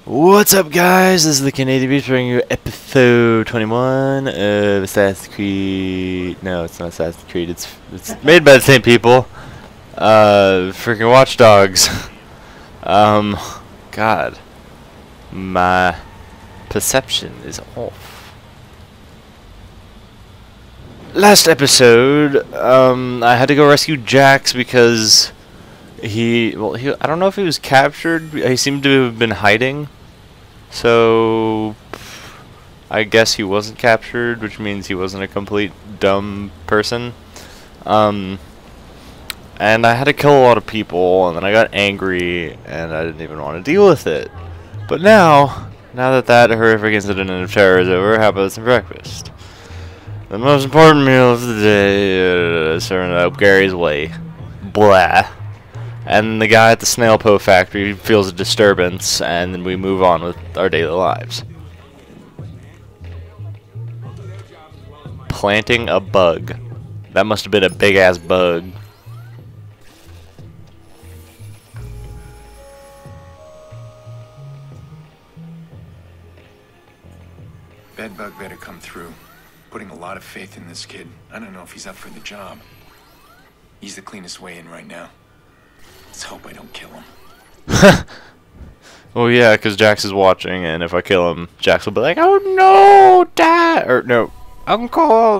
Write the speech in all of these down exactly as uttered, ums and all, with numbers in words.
What's up, guys? This is the Canadianz bringing you episode twenty-one of Assassin's Creed. No, it's not Assassin's Creed. It's it's made by the same people. Uh, freaking Watchdogs. um, God, my perception is off. Last episode, um, I had to go rescue Jax because he, well, he, I don't know if he was captured. He seemed to have been hiding. So, I guess he wasn't captured, which means he wasn't a complete dumb person. Um, and I had to kill a lot of people, and then I got angry, and I didn't even want to deal with it. But now, now that that horrific incident of terror is over, how about some breakfast? The most important meal of the day, uh, serving it up Gary's way. Blah. And the guy at the snail po factory feels a disturbance, and then we move on with our daily lives. Planting a bug. That must have been a big ass bug. Bedbug better come through. Putting a lot of faith in this kid. I don't know if he's up for the job. He's the cleanest way in right now. Let's hope I don't kill him. Well, yeah, because Jax is watching, and if I kill him, Jax will be like, "Oh no, Dad!" Or no, Uncle.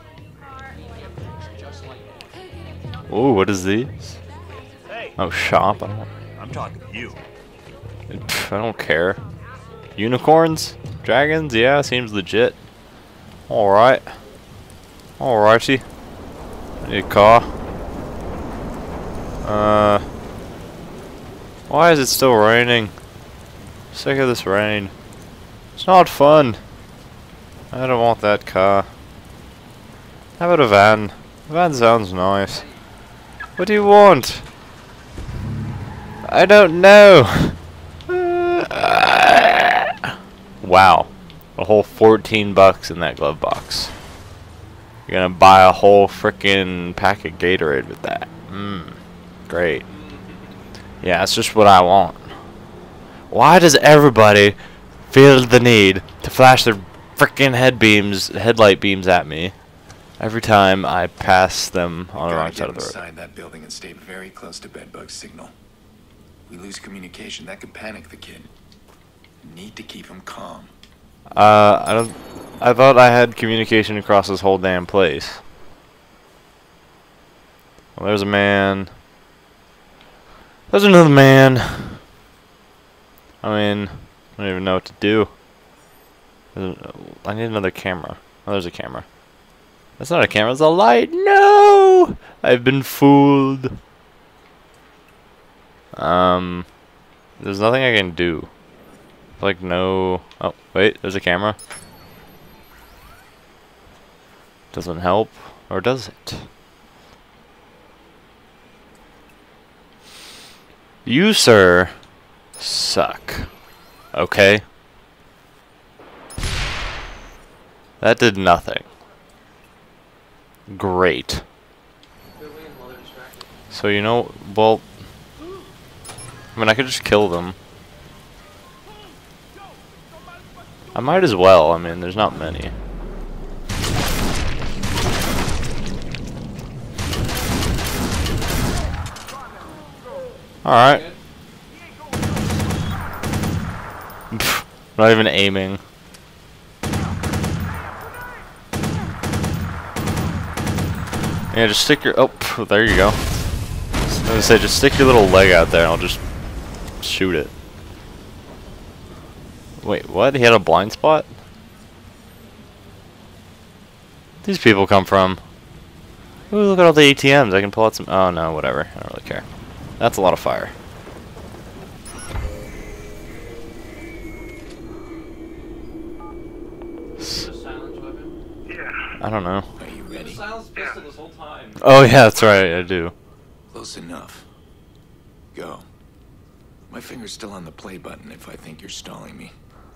Oh, what is these? Oh, shop. I don't. I'm talking to you. I don't care. Unicorns, dragons. Yeah, seems legit. All right. All righty. I need a car. Uh. Why is it still raining? Sick of this rain. It's not fun. I don't want that car. How about a van? A van sounds nice. What do you want? I don't know. Wow. A whole fourteen bucks in that glove box. You're gonna buy a whole frickin' pack of Gatorade with that. Mmm. Great. Yeah, that's just what I want. Why does everybody feel the need to flash their frickin' head beams, headlight beams at me every time I pass them on the wrong side of the road? Inside that building and stay very close to Bedbug's signal. We lose communication, that could panic the kid. Need to keep him calm. Uh, I don't. I thought I had communication across this whole damn place. Well, there's a man. There's another man. I mean, I don't even know what to do. I need another camera. Oh, there's a camera. That's not a camera, it's a light. No! I've been fooled. Um, there's nothing I can do. Like, no. Oh, wait, there's a camera. Doesn't help, or does it? You, sir, suck. Okay? That did nothing. Great. So, you know, well, I mean, I could just kill them. I might as well. I mean, there's not many. Alright. Not even aiming. Yeah, just stick your... Oh, there you go. I was gonna say, just stick your little leg out there and I'll just shoot it. Wait, what? He had a blind spot? Where'd these people come from? Ooh, look at all the A T Ms. I can pull out some... Oh, no, whatever. I don't really care. That's a lot of fire. I don't know. Are you ready? Yeah. This whole time. Oh yeah, that's right. I do. Close enough. Go. My finger's still on the play button if I think you're stalling me.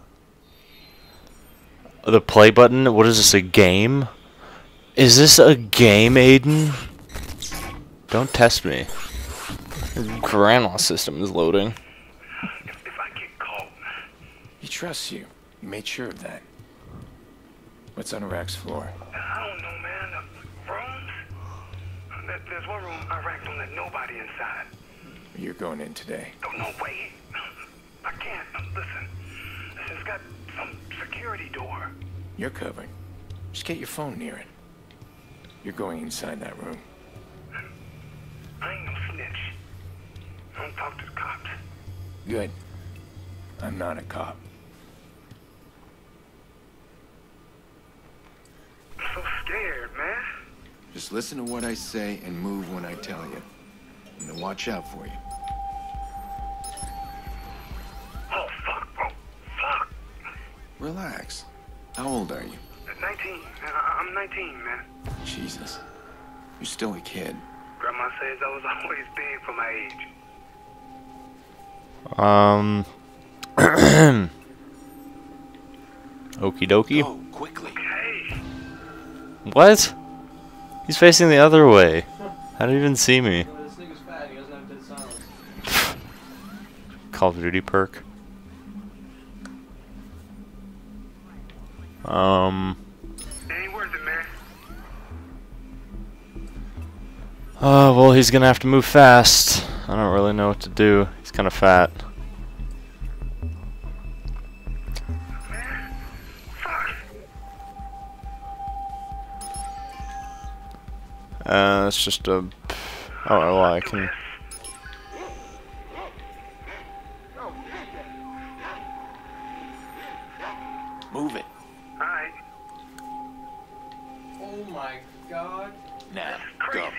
The play button? What is this, a game? Is this a game, Aiden? Don't test me. Your grandma system is loading. If I get caught, He trusts you. You made sure of that. What's on Iraq's floor? I don't know, man. Uh, rooms? There- There's one room Iraq don't let nobody inside. You're going in today. Oh, no way. I can't. Uh, Listen, it's got some security door. You're covered. Just get your phone near it. You're going inside that room. I ain't no snitch. I don't talk to the cops. Good. I'm not a cop. I'm so scared, man. Just listen to what I say and move when I tell you. I'm gonna watch out for you. Oh, fuck, bro. Fuck. Relax. How old are you? nineteen. I- I'm nineteen, man. Jesus. You're still a kid. Grandma says I was always big for my age. Um. Okie dokie. Go, quickly. Hey. What? He's facing the other way. How did he even see me? This nigga's fat, he doesn't have dead silence. Call of Duty perk. Um. It ain't worth it, man. Oh, well, he's gonna have to move fast. I don't really know what to do. He's kind of fat. Man. Fuck. Uh, it's just a. Oh, well, I can. Move it. Alright. Oh my god. Now, Crazy. go.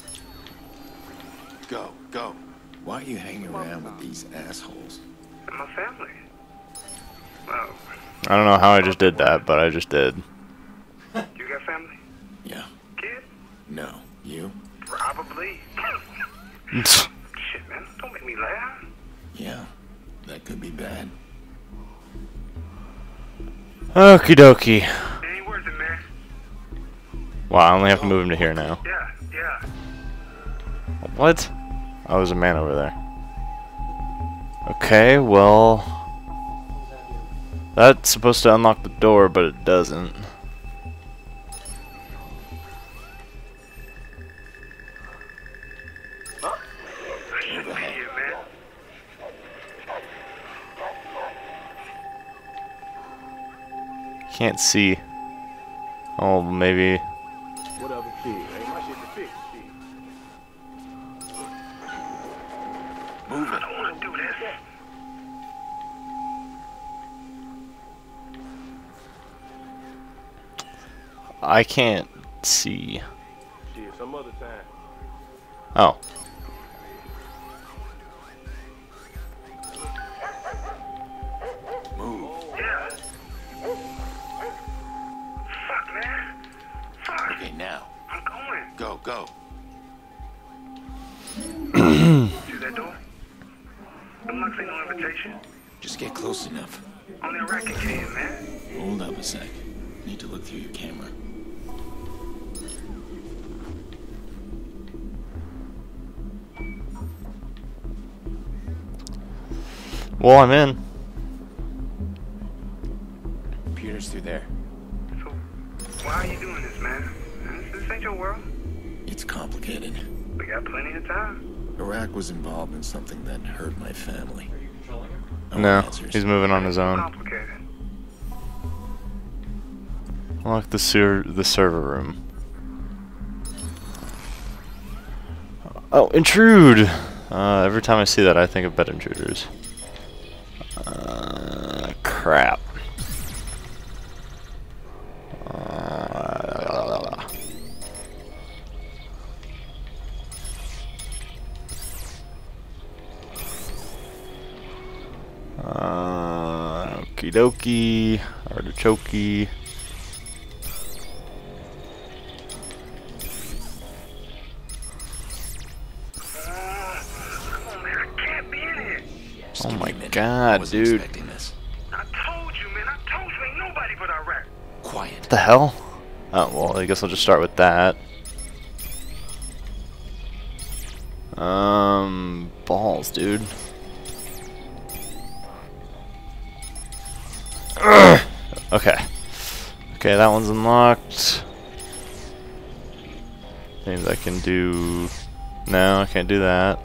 Go, go. Why are you hanging around with these assholes? And my family. Well, I don't know how I just did that, but I just did. you got family? Yeah. Kid? No. You? Probably. Shit, man. Don't make me laugh. Yeah. That could be bad. Okie dokie. It ain't worth it, man. Wow, I only have to move him to here now. Yeah, yeah. What? Oh, there's a man over there. Okay, well... That's supposed to unlock the door, but it doesn't. I shouldn't be here, man. Can't see. Oh, maybe... Whatever, kid. Ain't my shit to fix, shit. Move I it. don't want to do this. I can't see. Shit, some other time. Oh. Move. Yeah. Fuck, man. Fuck. Okay, now. I'm going. Go, go. See that door? Them looks ain't no invitation. Just get close enough. Only a racket can, man. Hold up a sec. Need to look through your camera. Well, I'm in. Computer's through there. So, why are you doing this, man? This, this ain't your world. It's complicated. We got plenty of time. Iraq was involved in something that hurt my family. Are you controlling him? No No, answers. he's moving on his own. Complicated. Unlock the ser the server room. Oh, intrude! Uh, every time I see that, I think of bed intruders. Uh, crap. Uh, uh, okie dokie, artichoke. Come on, man. I can't be in here. Just Oh give me my a minute. God, I wasn't dude. expecting this. I told you, man. I told you ain't nobody but Iraq. Quiet. What the hell? Oh, well, I guess I'll just start with that. Um, balls, dude. Urgh. Okay. Okay, that one's unlocked. Things I can do. No, I can't do that.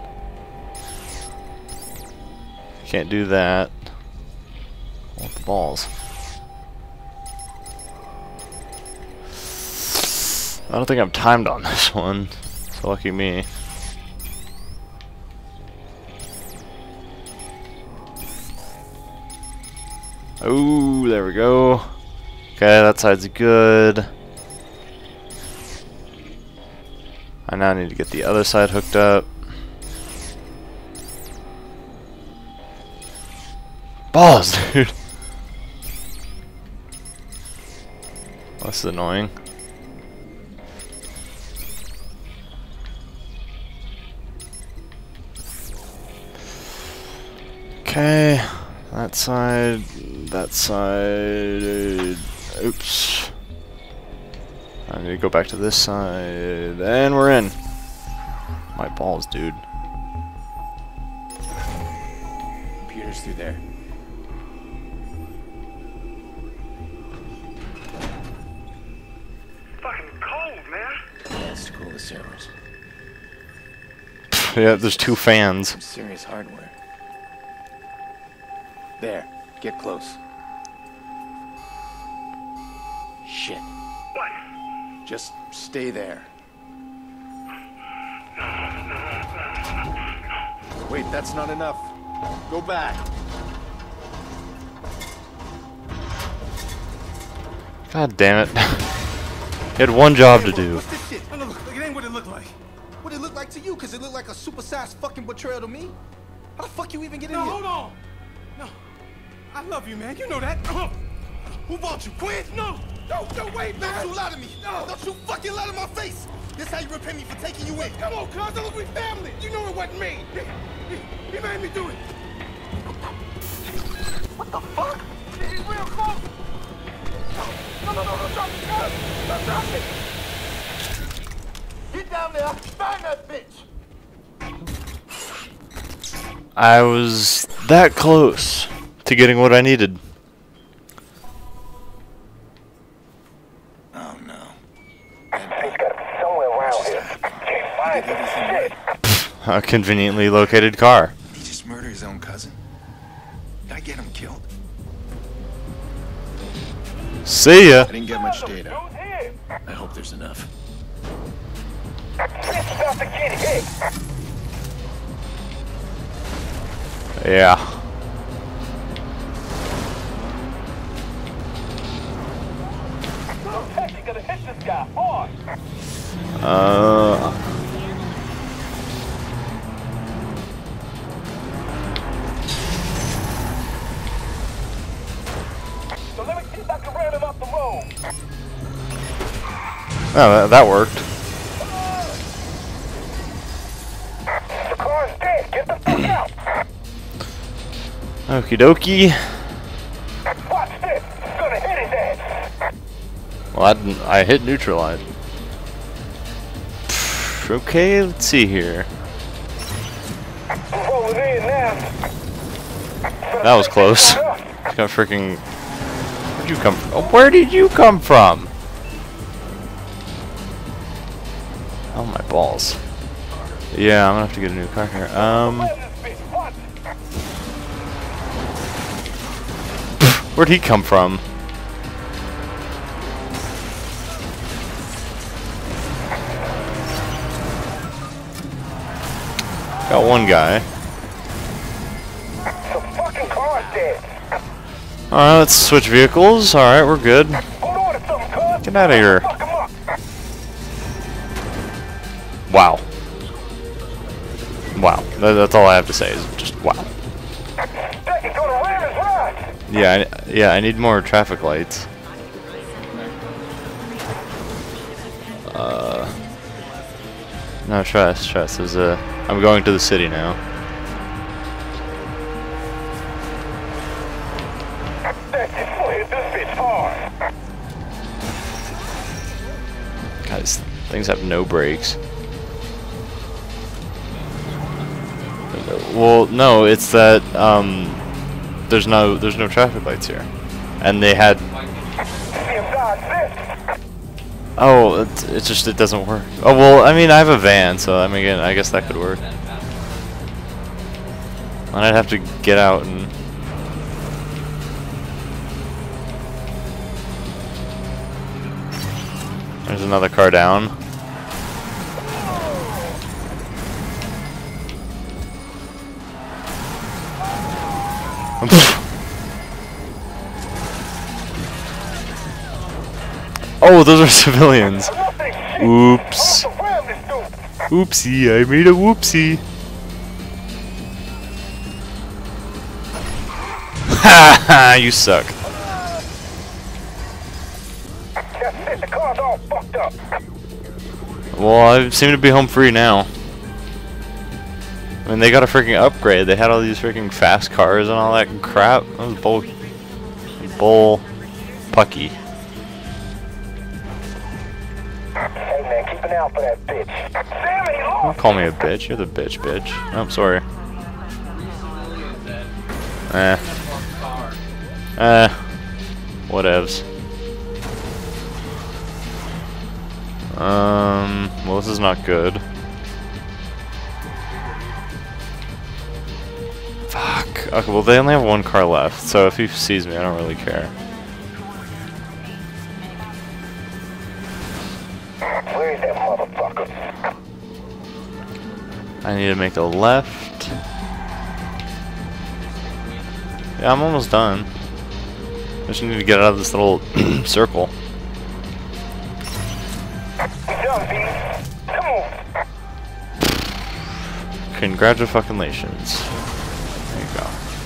Can't do that. I want the balls. I don't think I'm timed on this one. So lucky me. Oh, there we go. Okay, that side's good. I now need to get the other side hooked up. Balls, dude. Oh, this is annoying. Okay, that side, that side. Oops. I need to go back to this side, and we're in. My balls, dude. Computer's through there. Fucking cold, man. Yeah, it's to cool the servers. Yeah, there's two fans. Some serious hardware. There, get close. Shit. What? Just stay there. Wait, that's not enough. Go back. God damn it. He had one job to do. What's this shit? No, no, look, it ain't what it looked like. What it looked like to you, cause it looked like a supersized fucking betrayal to me. How the fuck you even get in No, here? hold on. No. I love you, man. You know that. Who bought you, Quinn? No. No, no, wait, man. Don't you lie to me. No. Don't you fucking lie to my face. This how you repay me for taking you in. Come on, cuz. Look, we family. You know it wasn't me. He, he, he made me do it. What the fuck? He's real close. No, no, no, no, no, drop it, cuz. Don't drop it. Get down there. Find that bitch. I was that close to getting what I needed. Oh no. He's gotta be somewhere around here. Can't find him. Shit. A conveniently located car. Did he just murder his own cousin? Did I get him killed? See ya. I didn't get much data. Who's here? I hope there's enough. This is about to get hit. Yeah. Taxi gonna hit this guy hard. Uh. So let me see if I can ram him off the road. Oh, that, that worked. The car's dead. Get the fuck out. Okie dokie. Watch this. It's gonna hit his ass. Well, I didn't. I hit neutralize. Pfft, okay, let's see here. I'm rolling in now. That was close. Got freaking. Where'd you come from? Oh, where did you come from? Oh my balls. Yeah, I'm gonna have to get a new car here. Um, where'd he come from? Got one guy. The fucking car's dead. Alright, let's switch vehicles. Alright, we're good. Hold on to something, cuz. Get out of here. Fuck him up. Wow. Wow. That, that's all I have to say is just wow. That is gonna ram his ride. Yeah, I, yeah, I need more traffic lights. Uh, no, trust, trust. There's a. I'm going to the city now. That's it. We'll hit this bitch hard. Guys, things have no brakes. Well, no, it's that um, there's no there's no traffic lights here. and they had. Oh, it, it just it doesn't work. Oh well, I mean I have a van, so I mean again, I guess that could work. And I'd have to get out and. There's another car down. Oh, those are civilians. Oops. Oopsie, I made a whoopsie. Ha ha, you suck. Well, I seem to be home free now. I mean, they got a freaking upgrade. They had all these freaking fast cars and all that crap. That was bull, bull, pucky. Hey man, keep an eye out for that bitch. Sammy, Don't call me a bitch. You're the bitch, bitch. Oh, I'm sorry. Eh. Eh. Whatevs. Um, well, this is not good. Fuck. Okay, well, they only have one car left, so if he sees me, I don't really care. where is that motherfucker? I need to make a left. Yeah, I'm almost done. I just need to get out of this little circle. Come on. Congratulations. There you go.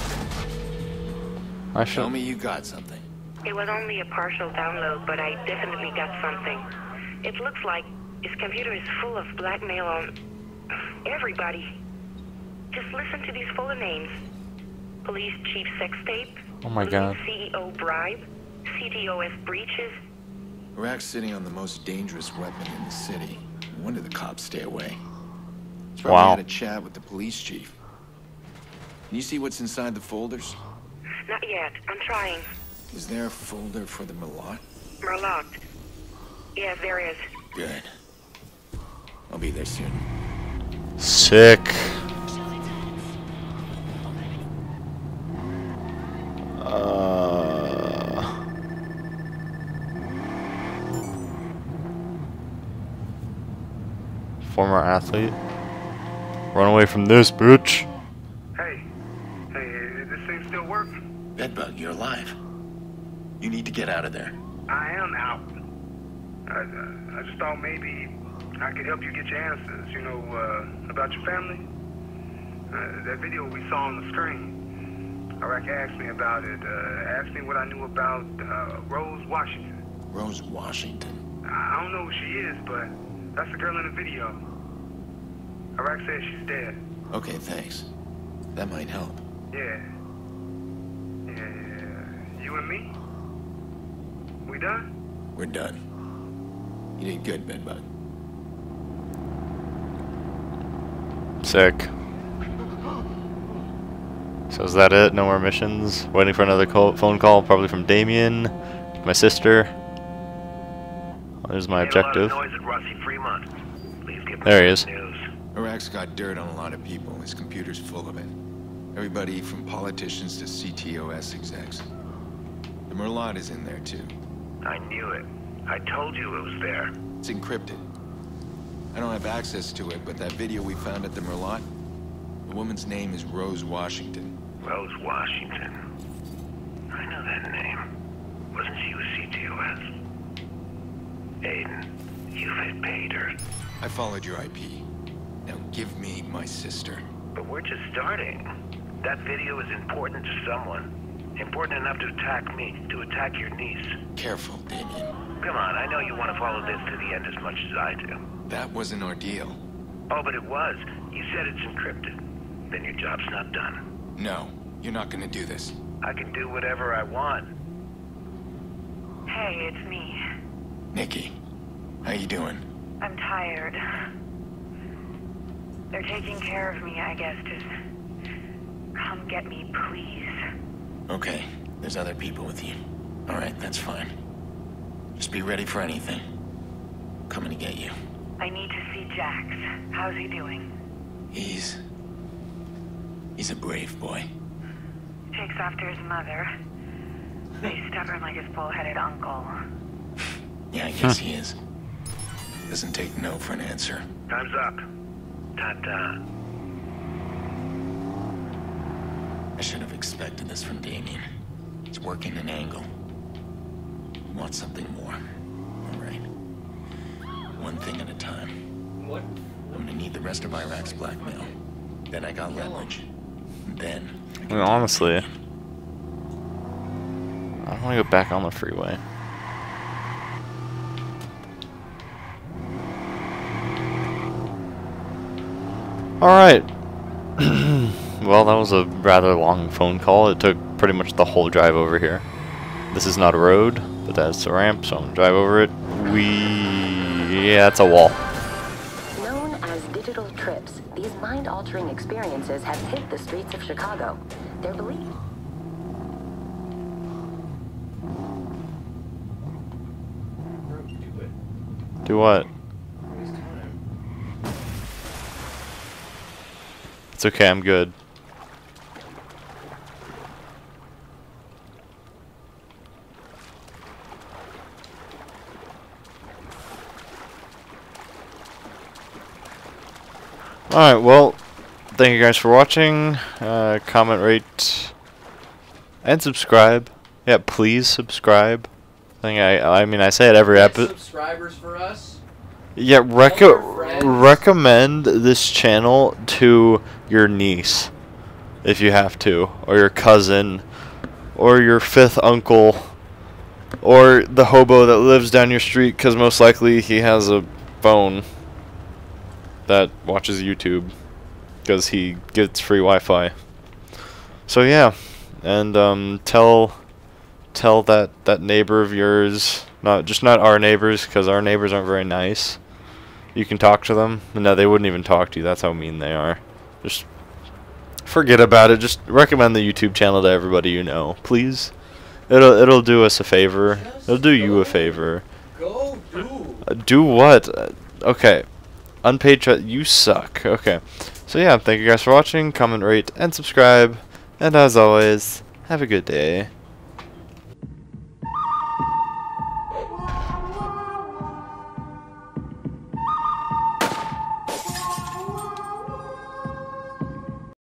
I should. Tell me you got something. It was only a partial download, but I definitely got something. It looks like his computer is full of blackmail on everybody. Just listen to these full names. Police chief sex tape. Oh my god. C E O bribe. C T O S breaches. Iraq's sitting on the most dangerous weapon in the city. No wonder the cops stay away. He's probably Wow. had a chat with the police chief. Can you see what's inside the folders? Not yet. I'm trying. Is there a folder for the Merlot? We're locked. Yes, there is. Good. I'll be there soon. Sick. Uh, former athlete. Run away from this, bitch. Hey, hey, this thing still work? Bedbug, you're alive. You need to get out of there. I am out. I, I just thought maybe I could help you get your answers, you know, uh, about your family. Uh, that video we saw on the screen. Iraq asked me about it, uh, asked me what I knew about uh, Rose Washington. Rose Washington. I don't know who she is, but that's the girl in the video. Iraq says she's dead. Okay, thanks. That might help. Yeah. Yeah, yeah. You and me? We done? We're done. You did good, Bedbug. Sick. So is that it? No more missions? Waiting for another call, phone call, probably from Damien, my sister. Well, there's my objective. There he is. Iraq's got dirt on a lot of people. His computer's full of it. Everybody from politicians to C T O S execs. The Merlot is in there too. I knew it. I told you it was there. It's encrypted. I don't have access to it, but that video we found at the Merlot, the woman's name is Rose Washington. Rose Washington. I know that name. Wasn't she with C T O S? Aiden, you've had paid her. I followed your I P. Now give me my sister. But we're just starting. That video is important to someone. Important enough to attack me, to attack your niece. Careful, Damien. Come on, I know you want to follow this to the end as much as I do. That was an ordeal. Oh, but it was. You said it's encrypted. Then your job's not done. No, you're not gonna do this. I can do whatever I want. Hey, it's me. Nikki, how you doing? I'm tired. They're taking care of me, I guess. Just come get me, please. Okay, there's other people with you. All right, that's fine. Just be ready for anything. Coming to get you. I need to see Jax. How's he doing? He's... He's a brave boy. Takes after his mother. He's stubborn like his bull-headed uncle. Yeah, I guess he is. Doesn't take no for an answer. Time's up. Ta-ta. I should have expected this from Damien. He's working an angle. Want something more. All right. One thing at a time. What? I'm gonna need the rest of Iraq's blackmail. Then I got leverage. And then... I mean, honestly, I don't want to go back on the freeway. Alright. Well, that was a rather long phone call. It took pretty much the whole drive over here. This is not a road, but that's a ramp, so I'm gonna drive over it. We... yeah, it's a wall. Known as digital trips, these mind-altering experiences have hit the streets of Chicago. They're believed. Do it. Do what? Waste time. It's okay, I'm good. Alright, well, thank you guys for watching. Uh, comment, rate, and subscribe. Yeah, please subscribe. I think I, I mean, I say it every Get episode. subscribers for us. Yeah, Tell your reco friends. recommend this channel to your niece, if you have to, or your cousin, or your fifth uncle, or the hobo that lives down your street, because most likely he has a phone that watches YouTube, because he gets free Wi-Fi. So yeah, and um, tell tell that that neighbor of yours, not just not our neighbors, because our neighbors aren't very nice. You can talk to them. No, they wouldn't even talk to you. That's how mean they are. Just forget about it. Just recommend the YouTube channel to everybody you know, please. It'll it'll do us a favor. It'll do you a favor. Go do. Uh, do what? Uh, okay. Unpaid tra- you suck. Okay. So yeah, thank you guys for watching. Comment, rate, and subscribe. And as always, have a good day.